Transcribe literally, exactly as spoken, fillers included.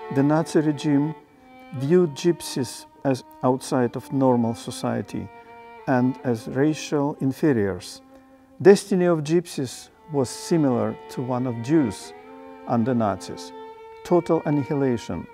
The Nazi regime viewed gypsies as outside of normal society and as racial inferiors. Destiny of gypsies was similar to one of Jews under Nazis: total annihilation,